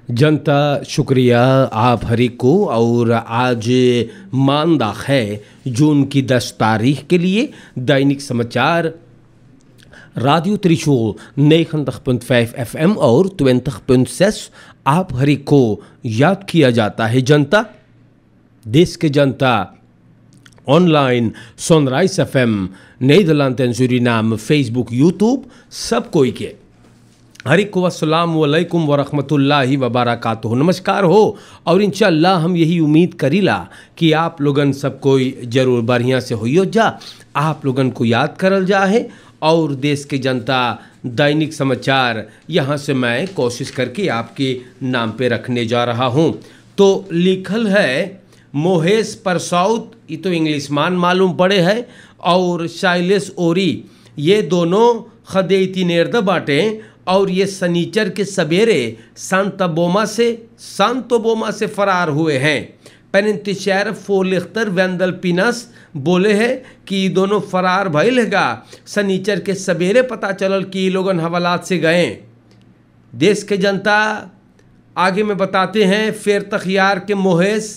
जनता शुक्रिया आप हरी को। और आज मानदा है जून की 10 तारीख के लिए दैनिक समाचार Radio त्रिशूल 90.5 FM और 20.6 आप हरी को याद किया जाता है। जनता देश के जनता online Sunrise FM Netherland and Suriname Facebook YouTube सब कोई के हरिको अस्सलाम वालेकुम वरहमतुल्लाहि वबरकातुहू। नमस्कार हो और इंशाअल्लाह हम यही उम्मीद करीला कि आप लोगन सब कोई जरूर बढ़िया से होइयो जा, आप लोगन को याद करल जा है। और देश के जनता दैनिक समाचार यहाँ से मैं कोशिश करके आपके नाम पे रखने जा रहा हूँ। तो लिखल है मोहेश परसौत, ये तो इंग्लिश मान मालूम पड़े है, और शैलेश ओरी, ये दोनों खदेती नेर्द बाटे और ये सनीचर के सवेरे सांतोबोमा से फरार हुए हैं। पेनिंतिशर फोलिख्तर वेंदल पिनस बोले हैं कि दोनों फरार भइल हैगा। सनीचर के सवेरे पता चलल कि लोगन हवालात से गए। देश के जनता आगे में बताते हैं फिर तखियार के मोहेश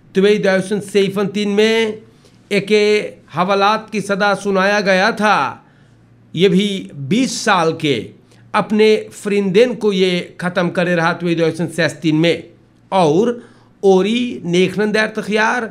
2003 में एक हवालात की सदा सुनाया गया था। ये भी 20 साल के अपने फ्रिंदेन को ये ख़त्म करे रहा 2016 में। और ओरी नेखनन दर तखियार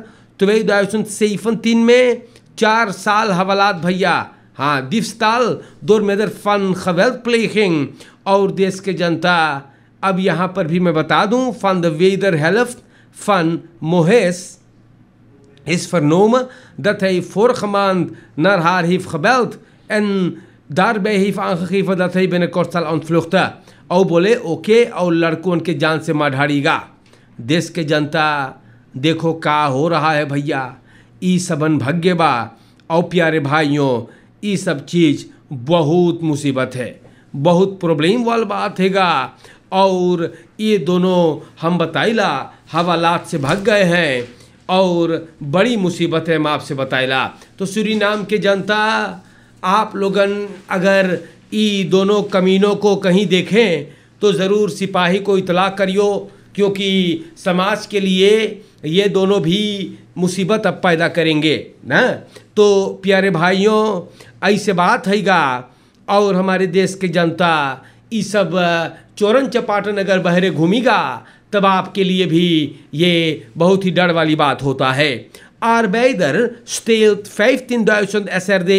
2017 में 4 साल हवालात भैया। हाँ दिफ्ताल दौर मेदर फन खवेल्ट प्लेहिंग। और देश के जनता अब यहाँ पर भी मैं बता दूँ फन द वेदर हेल्फ फन मोहेस is vernomen dat hij vorige maand naar haar heeft gebeld en daarbij heeft aangegeven dat hij binnenkort zal ontvluchten। और बोले ओके और लड़कों के जान से मार ढाड़ीगा। देश के जनता देखो का हो रहा है भैया, ई सबन भाग्य बा। और प्यारे भाइयों ई सब चीज़ बहुत मुसीबत है, बहुत प्रॉब्लम वाली बात हैगा। और ये दोनों हम बताइला हवालात से भाग गए हैं और बड़ी मुसीबत है, मैं आपसे बताइला। तो सूरीनाम के जनता आप लोगन अगर ई दोनों कमीनों को कहीं देखें तो ज़रूर सिपाही को इतला करियो, क्योंकि समाज के लिए ये दोनों भी मुसीबत अब पैदा करेंगे ना। तो प्यारे भाइयों ऐसे बात हैगा। और हमारे देश के जनता ये सब चोरन चपाटन अगर बहरे घूमेगा तब आपके लिए भी ये बहुत ही डर वाली बात होता है। Arbeider steelt 15.000 SRD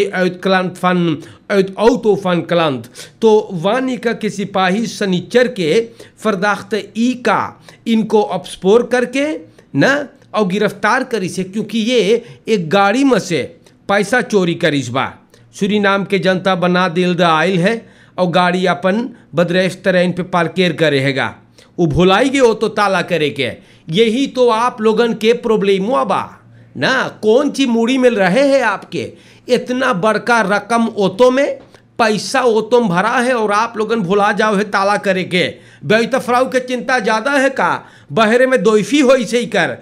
uit auto van klant। तो वानिका के सिपाही सनीचर के फरदाख्त ई का इनको अपस्पोर करके न और गिरफ्तार करी से, क्योंकि ये एक गाड़ी में से पैसा चोरी करीस बा। सूरीनाम के जनता बना दिल द आयल है और गाड़ी अपन बदरेश तरह पे पार्केर करे हैगा। वो भुलाई गए हो तो ताला करे के। यही तो आप लोगन के प्रॉब्लम हुआ बा ना। कौन सी मूड़ी मिल रहे हैं आपके, इतना बड़का रकम ओतो में पैसा ओतो में भरा है और आप लोगन भुला जाओ है ताला करे के। बेतफराव के चिंता ज़्यादा है का, बहरे में दोइफी हो इसे ही कर।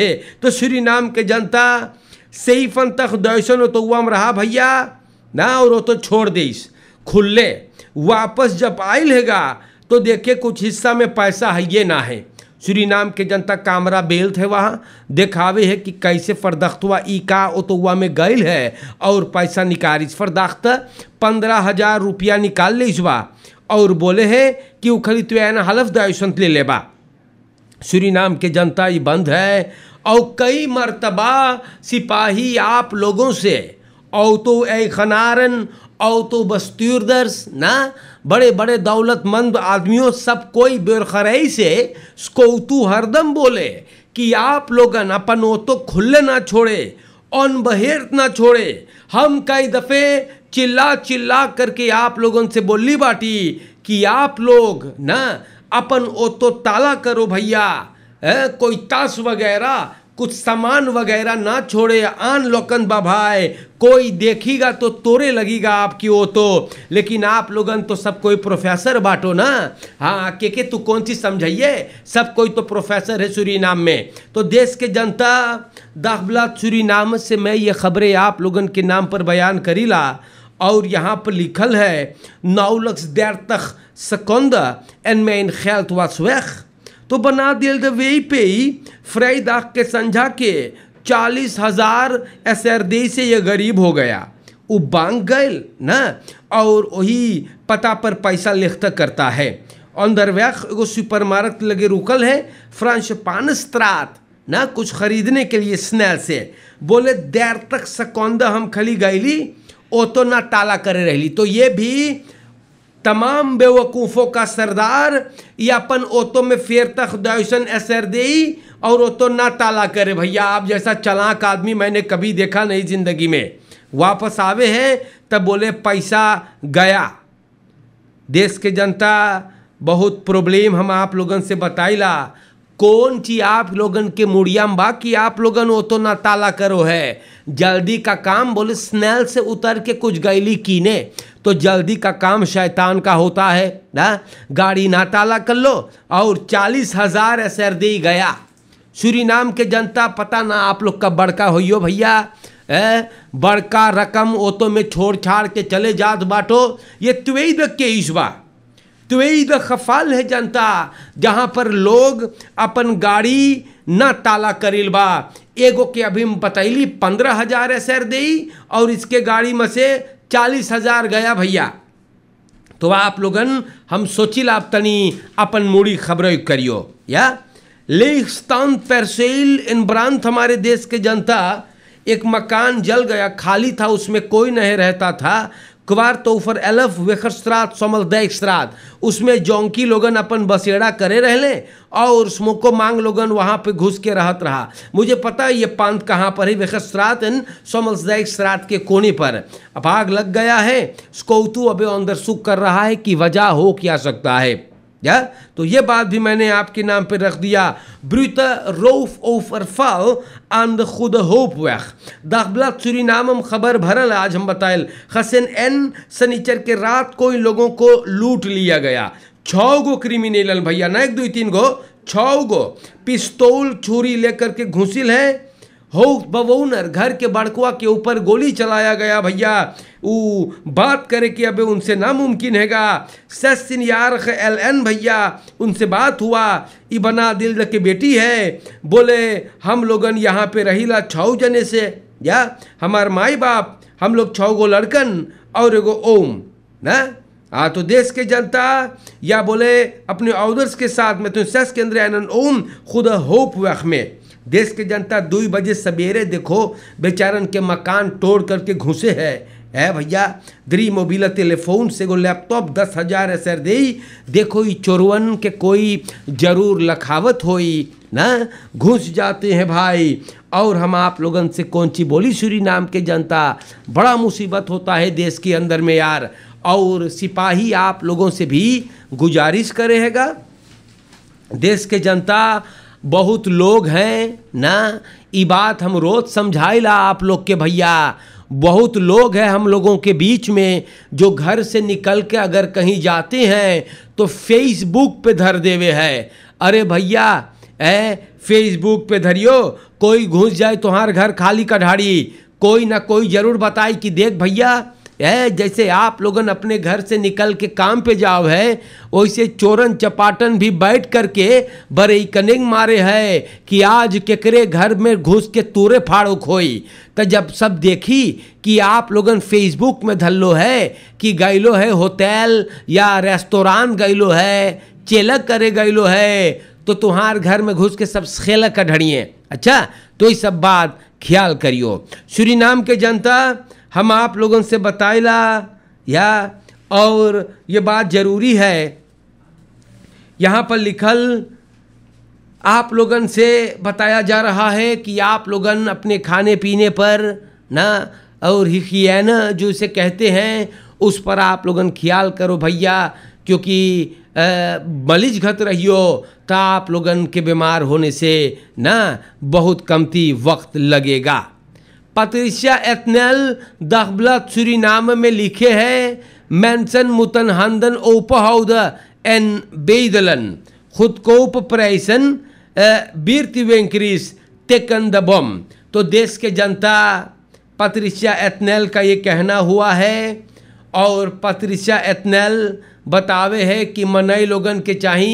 तो सूरीनाम के जनता सही फन तक दौसन तो हुआ में रहा भैया ना, और वो तो छोड़ देस खुले। वापस जब आयल हैगा तो देखे कुछ हिस्सा में पैसा है ये ना है। सूरीनाम के जनता कामरा बेल्ट है, वहाँ दिखावे है कि कैसे फरदख्तवा ई का ओतुआ में गईल है और पैसा निकालिस। फरदख्त 15,000 रुपया निकाल लीस बा और बोले है कि वो खली तो हलफ दायुसंत ले लेबा। सूरीनाम के जनता ये बंद है। और कई मरतबा सिपाही आप लोगों से और तो ए खनारन और तो बस्तूरदर्स ना बड़े बड़े दौलतमंद आदमियों सब कोई बेरखरई से स्कोतू हरदम बोले कि आप लोगन अपन वो तो खुले ना छोड़े, ऑन बहेर ना छोड़े। हम कई दफ़े चिल्ला चिल्ला करके आप लोगों से बोली बाटी कि आप लोग ना अपन वो तो ताला करो भैया, कोई ताश वगैरह कुछ सामान वगैरह ना छोड़े, आन लोकन बभाए, कोई देखेगा तो तोरे लगेगा आपकी वो तो। लेकिन आप लोगन तो सब कोई प्रोफेसर बाटो ना। हाँ के तू कौन सी समझाइए, सब कोई तो प्रोफेसर है सूरीनाम में। तो देश के जनता दाखबलात सूरीनाम से मैं ये खबरें आप लोगन के नाम पर बयान करीला। और यहाँ पर लिखल है 930 seconden en mijn geld was weg। तो बना दिल वे पे ही फ्राइडाक के संझा के 40,000 एसरदे से ये गरीब हो गया। वो बांग गए ना, और वही पता पर पैसा लिखता करता है। अंदर वैख एगो सुपरमार्केट लगे रुकल है फ्रांस पानस्त्रात ना, कुछ खरीदने के लिए स्नैल से। बोले देर तक सकौंदा हम खली गईली, ओ तो ना ताला करे रहली। तो ये भी तमाम बेवकूफ़ों का सरदार, ये अपन ओतो में फेर तक दर्शन असर दे और ओतो ना ताला करे। भैया आप जैसा चालाक आदमी मैंने कभी देखा नहीं जिंदगी में। वापस आवे हैं तब बोले पैसा गया। देश के जनता बहुत प्रॉब्लम हम आप लोगन से बताइला। कौन चीज आप लोगन के मुड़िया में बा कि आप लोगन वो तो ना ताला करो है। जल्दी का काम बोले स्नैल से उतर के कुछ गैली कीने, तो जल्दी का काम शैतान का होता है ना। गाड़ी ना ताला कर लो और 40,000 एसरदे गया। सूरीनाम के जनता पता ना आप लोग का बड़का होइयो भैया, बड़का रकम ओतो में छोड़ छाड़ के चले जात बाटो। ये तुवेद के ईशबा, तुवेद खफाल है जनता, जहाँ पर लोग अपन गाड़ी न ताला करिल बा। एगो के अभी बतैली 15,000 एसर दे और इसके गाड़ी में से 40,000 गया भैया। तो आप लोगन हम सोचिल आप तनी अपन मूड़ी खबर करियो। या लेस्तान परसेल इन ब्रांत हमारे देश के जनता, एक मकान जल गया, खाली था, उसमें कोई नहीं रहता था। क्वार तोफर एलफ वेखस्त्रात समल दैक्सत्रात, उसमें जौंकी लोगन अपन बसेड़ा करे रहले और स्मोको मांग लोगन वहाँ पे घुस के रहत रहा। मुझे पता है ये पांत कहाँ पर है, वेखस्त्रात इन समल दैक्सत्रात के कोने पर। अब आग लग गया है, स्कौतू अबे अंदर सुख कर रहा है कि वजह हो क्या सकता है। या तो ये बात भी मैंने आपके नाम पे रख दिया। ब्रुत रोफ ओफर फल आंद खुद होप वैख दाखबलात सूरीनाम खबर भरल। आज हम बताएल हसन एन सनीचर के रात को इन लोगों को लूट लिया गया। 6 गो क्रिमिनल भैया, ना 1 2 3 गो, 6 गो पिस्तौल छुरी लेकर के घुसिल है। हो बवौनर घर के बड़कुआ के ऊपर गोली चलाया गया भैया। वो बात करे कि अबे उनसे नामुमकिन हैगा। सस्सिन यार LN भैया उनसे बात हुआ, ई बना दिल के बेटी है। बोले हम लोगन यहाँ पे रहीला 6 जने से, या हमार माई बाप, हम लोग 6 गो लड़कन और एगो ओम ना। तो देश के जनता या बोले अपने ऑर्डर्स के साथ में तो सस के अंदर आनंद ओम खुद होप वख में देश के जनता 2 बजे सवेरे देखो बेचारन के मकान तोड़ करके घुसे है भैया। द्री मोबिला टेलीफोन से गो लैपटॉप 10,000 एसर दे। देखो ये चोरवन के कोई जरूर लखावत होई ना, घुस जाते हैं भाई। और हम आप लोगन से कौन सी बोली, सूरीनाम के जनता बड़ा मुसीबत होता है देश के अंदर में यार। और सिपाही आप लोगों से भी गुजारिश करेगा, देश के जनता बहुत लोग हैं ना, ये बात हम रोज समझाइला आप लोग के भैया। बहुत लोग हैं हम लोगों के बीच में जो घर से निकल के अगर कहीं जाते हैं तो फेसबुक पे धर देवे है। अरे भैया फेसबुक पे धरियो, कोई घुस जाए तुम्हार घर खाली का ढाड़ी, कोई ना कोई जरूर बताए कि देख भैया जैसे आप लोगन अपने घर से निकल के काम पे जाओ है, वैसे चोरन चपाटन भी बैठ करके बड़े कनिंग मारे है कि आज केकरे घर में घुस के तूरे फाड़ो खोई। तो जब सब देखी कि आप लोगन फेसबुक में धल्लो है कि गैलो है होटल या रेस्टोरेंट गैलो है, चेलक करे गैलो है, तो तुम्हार घर में घुस के सब खेलक का ढड़िए। अच्छा तो ये सब बात ख्याल करियो। सूरीनाम के जनता हम आप लोगों से बताइला या, और ये बात जरूरी है यहाँ पर लिखल आप लोगन से बताया जा रहा है कि आप लोगन अपने खाने पीने पर ना और हिखियाना जो इसे कहते हैं उस पर आप लोगन ख्याल करो भैया, क्योंकि मलिज घत रहियो तो आप लोगन के बीमार होने से ना बहुत कमती वक्त लगेगा। पत्रिशिया एथनेल दाखबलात सूरीनाम में लिखे हैं मेंशन मुतनहंदन ओपहाउद एन बेदलन खुद कोप प्रेसन बीरती वेंक्रीस टेकन द बम। तो देश के जनता पत्रिशिया एथनेल का ये कहना हुआ है और पत्रिशिया एथनेल बतावे है कि मनई लोगन के चाहिए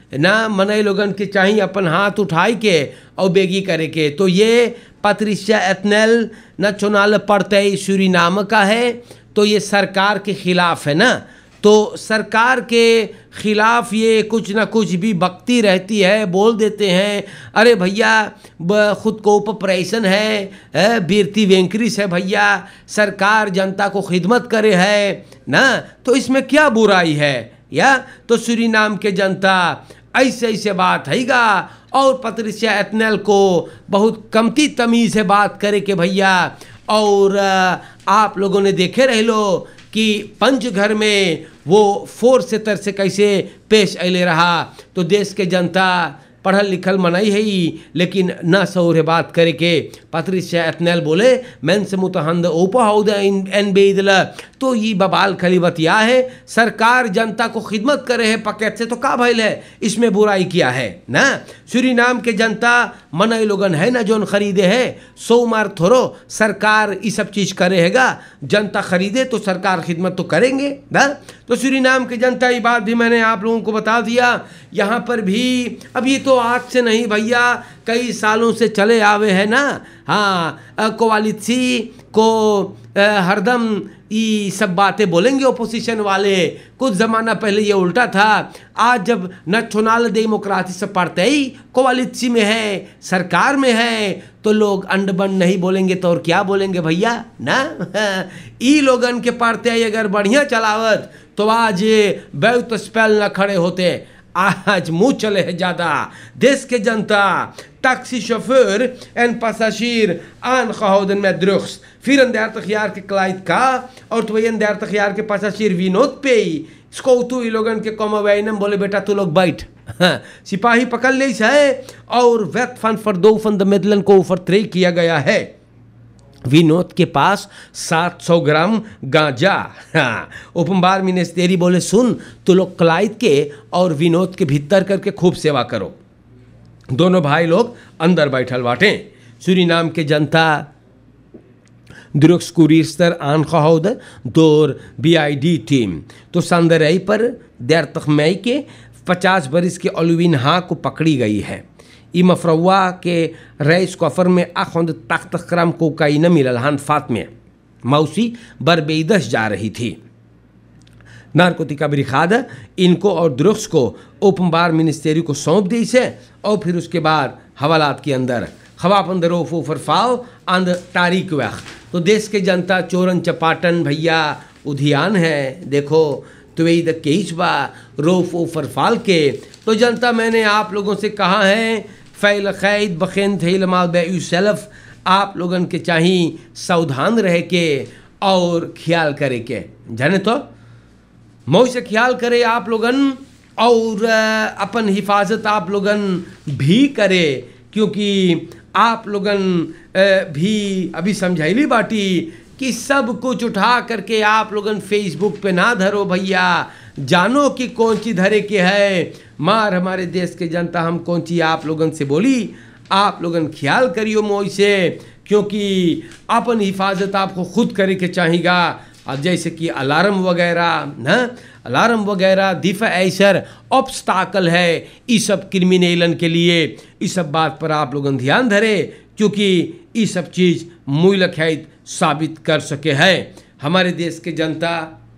ना मनई लोगन के चाहिए अपन हाथ उठाई के और बेगी करे के। तो ये पत्रिसिया एथनेल नेशनल पड़ते सूरीनाम का है, तो ये सरकार के खिलाफ है ना, तो सरकार के खिलाफ ये कुछ ना कुछ भी बकती रहती है, बोल देते हैं अरे भैया खुद को ऑपरेशन है बीरती वेंकरिस है भैया, सरकार जनता को खिदमत करे है ना, तो इसमें क्या बुराई है या। तो सूरीनाम के जनता ऐसे ऐसे बात हैगा और पत्रिसिया एथनेल को बहुत कमती तमीज़ से बात करे के भैया। और आप लोगों ने देखे रह लो कि पंचघर में वो फोर्स से तर से कैसे पेश अले रहा। तो देश के जनता पढ़ल लिखल मनाई है ही, लेकिन न सौरे बात करे के। पत्रिसिया एथनेल बोले मैन से मुतहंद ओपा एन बेदला, तो ये बबाल खली बतिया है, सरकार जनता को खिदमत करे है पकेट से, तो का भइल है, इसमें बुराई किया है ना। सूरीनाम के जनता मनई लोगन है ना जोन खरीदे है, सोमवार थोरो सरकार ये सब चीज़ करे हैगा, जनता खरीदे तो सरकार खिदमत तो करेंगे ना। तो सूरीनाम की जनता ये बात भी मैंने आप लोगों को बता दिया। यहाँ पर भी अब ये तो आज से नहीं भैया, कई सालों से चले आवे है ना। हाँ, कोवालिसी को हरदम ये सब बातें बोलेंगे ओपोजिशन वाले। कुछ ज़माना पहले ये उल्टा था, आज जब नेशनल डेमोक्रेसी से पढ़ते ही कोवालिसी में है, सरकार में है, तो लोग अंडबंड नहीं बोलेंगे तो और क्या बोलेंगे भैया ना। ई लोगन के पढ़ते अगर बढ़िया चलावत तो आज बहुत स्पेल न खड़े होते, आज मुँह चले है ज़्यादा। देश के जनता टैक्सी शोफर en passagier aangehouden met drugs. 34-jarige Clyde K. और 32-jarige passagier Vinod P. स्कूटू ये लोगन के कम वैनम बोले बेटा तू लोग बैठ। सिपाही पकड़ ले है और वेट फन फॉर दो फन द मिडलन को ओवरथ्रो किया गया है। विनोद के पास 700 ग्राम गांजा। ओपनबार मिनिस्टेरी बोले सुन तो लोग क्लाइद के और विनोद के भीतर करके खूब सेवा करो। दोनों भाई लोग अंदर बैठल बाटे। सूरीनाम के जनता drugs courierster aangehouden door BID टीम। तो संदरई पर 30 मई के 50 बरिस के अलविन हाँ को पकड़ी गई है। मफरवा के रईस कफर में 880 ग्राम कोकाइन मिलल हानफात में मौसी बरबेदस जा रही थी। नारकोटिका ब्रिगाद इनको और ड्रग्स को ओपनबार मिनिस्टेरी को सौंप दी से और फिर उसके बाद हवालात के अंदर खवापंदरोफ फरफाव अंद तारीख वक्त। तो देश के जनता चोरन चपाटन भैया उधियान है, देखो तो वही द केचबा रोफ ओ फरफाल के। तो जनता मैंने आप लोगों से कहा है फ़ैल क़ैद बखेन थे माल बे सेल्फ, आप लोगन के चाहिए सावधान रह के और ख्याल करे के जाने तो मऊ से ख्याल करे आप लोगन और अपन हिफाजत आप लोगन भी करे, क्योंकि आप लोगन भी अभी समझाइली बाटी कि सब कुछ उठा करके आप लोगन फेसबुक पे ना धरो भैया, जानो कि कौन सी धरे के है मार। हमारे देश के जनता हम कौन सी आप लोगन से बोली, आप लोगन ख्याल करियो मोई से, क्योंकि अपन हिफाजत आपको खुद करे के चाहिएगा। अब जैसे कि अलार्म वगैरह ना, अलार्म वगैरह दिफा ऐसर ऑब्स्टाकल है इस सब क्रिमिनलन के लिए। इस सब बात पर आप लोगन ध्यान धरे, क्योंकि ये सब चीज़ मूल खैद साबित कर सके है। हमारे देश के जनता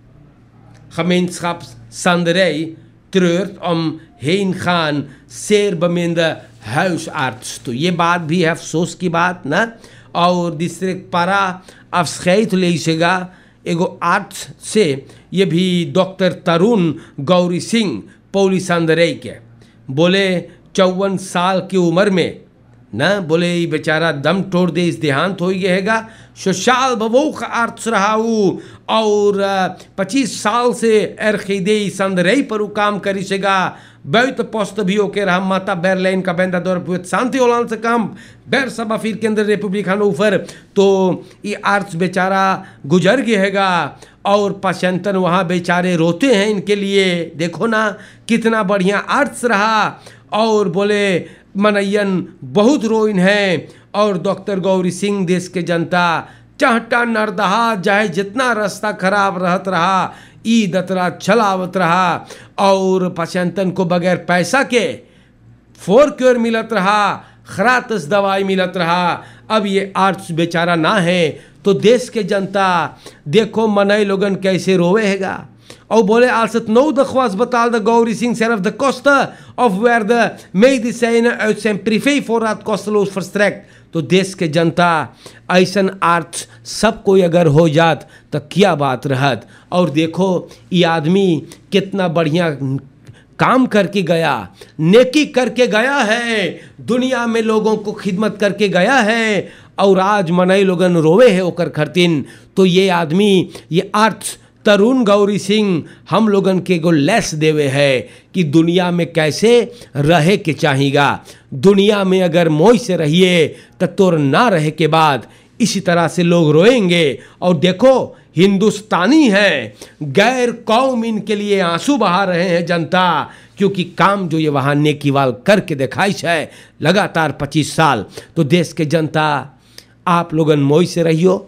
gemeenschap Sanderij treurt om heen gaan zeer beminde huisarts। तो ये बात भी है अफसोस की बात ना। और डिस्ट्रिक्ट पारा अफसैत लेगा एगो आर्ट्स से, ये भी डॉक्टर तरुण गौरी सिंह पौली संदरई के बोले 54 साल की उम्र में ना, बोले ये बेचारा दम तोड़ दे इस देहांत हो गएगा। सोशाल बवोख आर्ट्स रहा और 25 साल से एरखीदे संदरई पर काम करीसेगा। बहुत पोस्ट भी होके रहा माता बेरलाइन का बेंदा दौर पुत शांति ओलान से काम बैर सभा फिर केंद्र रिपब्लिकन ऊपर। तो ये आर्ट्स बेचारा गुजर गएगा और पशंतन वहाँ बेचारे रोते हैं इनके लिए। देखो ना कितना बढ़िया आर्ट्स रहा, और बोले मनैयन बहुत रोइन है। और डॉक्टर गौरी सिंह देश के जनता चाहता नरदहा चाहे जितना रास्ता खराब रहत रहा, ई दतरा चलावत रहा और पशंतन को बगैर पैसा के फोर क्योर मिलत रहा, खरातस दवाई मिलत रहा। अब ये आर्ट्स बेचारा ना है तो देश के जनता देखो मनई लोगन कैसे रोवे हैगा और बोले आलसत नो दखवास बताल द गौरी सिंह सेरफ द कोस्टा ऑफ वेयर द मेड सेन प्रीफे फॉर आत कोस्टलोस फर्स्ट्रैक। तो देश के जनता ऐसन आर्ट्स सब कोई अगर हो जात तो क्या बात रहत। और देखो ये आदमी कितना बढ़िया काम करके गया, नेकी करके गया है, दुनिया में लोगों को खिदमत करके गया है और आज मनई लोगन रोवे है ओकर खरतिन। तो ये आदमी, ये आर्ट्स तरुण गौरी सिंह हम लोगन के को लेस देवे है कि दुनिया में कैसे रहे के चाहिएगा। दुनिया में अगर मोह से रहिए तो तोर ना रहे के बाद इसी तरह से लोग रोएंगे। और देखो हिंदुस्तानी है, गैर कौम इनके लिए आंसू बहा रहे हैं जनता, क्योंकि काम जो ये वहाँ नेकीवाल करके दिखाई है लगातार 25 साल। तो देश के जनता आप लोगन मोह से रहियो,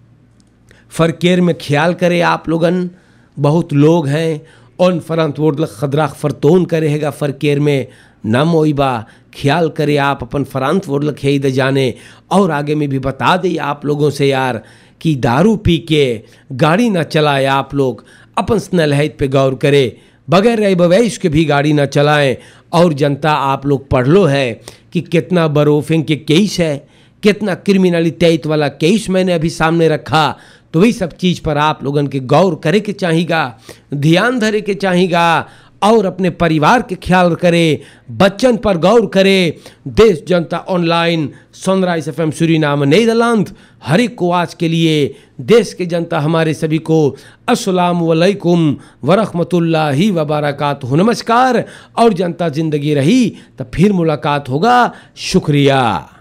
फरकेर में ख्याल करे आप लोगन। बहुत लोग हैं उन फरंत वोडल खदरा फरतोन करेगा फरकेर में न मोइबा, ख्याल करे आप अपन फरंत वोडल खेई दे जाने। और आगे में भी बता दे आप लोगों से यार कि दारू पी के गाड़ी ना चलाए, आप लोग अपन स्नेलहित पे गौर करे, बगैर रह बवैश के भी गाड़ी ना चलाएं। और जनता आप लोग पढ़ लो है कि कितना बरोफिंग के केस है, कितना क्रिमिनलिटी वाला केस मैंने अभी सामने रखा। तो वही सब चीज़ पर आप लोगन के गौर करे के चाहिएगा, ध्यान धरे के चाहिएगा और अपने परिवार के ख्याल करे, बच्चन पर गौर करे। देश जनता online, Sunrise FM Suriname Netherland, हर एक को आज के लिए देश के जनता हमारे सभी को अस्सलाम वालेकुम वरहमतुल्लाहि वबरकातुहू, नमस्कार। और जनता जिंदगी रही तो फिर मुलाकात होगा। शुक्रिया।